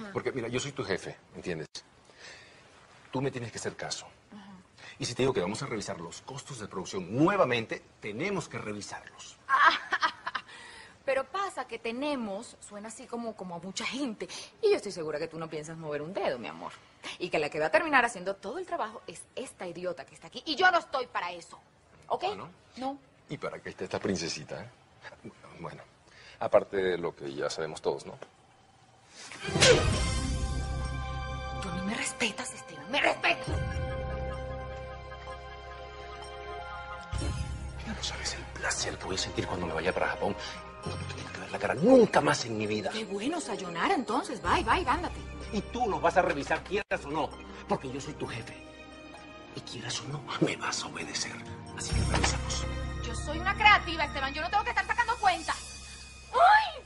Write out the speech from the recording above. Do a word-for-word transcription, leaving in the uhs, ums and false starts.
Porque, mira, yo soy tu jefe, ¿entiendes? Tú me tienes que hacer caso. Uh-huh. Y si te digo que vamos a revisar los costos de producción nuevamente, tenemos que revisarlos. Pero pasa que tenemos, suena así como, como a mucha gente. Y yo estoy segura que tú no piensas mover un dedo, mi amor. Y que la que va a terminar haciendo todo el trabajo es esta idiota que está aquí. Y yo no estoy para eso. ¿Ok? ¿Ah, no? No. ¿Y para qué está esta princesita, eh? Bueno, aparte de lo que ya sabemos todos, ¿no? Tú ni me respetas, Esteban. ¡Me respetas! Mira, no sabes el placer que voy a sentir cuando me vaya para Japón. No me tienes que ver la cara nunca más en mi vida. Qué bueno, sayonara, entonces. Bye, bye, ándate. Y tú lo vas a revisar, quieras o no. Porque yo soy tu jefe. Y quieras o no, me vas a obedecer. Así que revisamos. Yo soy una creativa, Esteban. Yo no tengo que estar sacando cuentas. ¡Ay!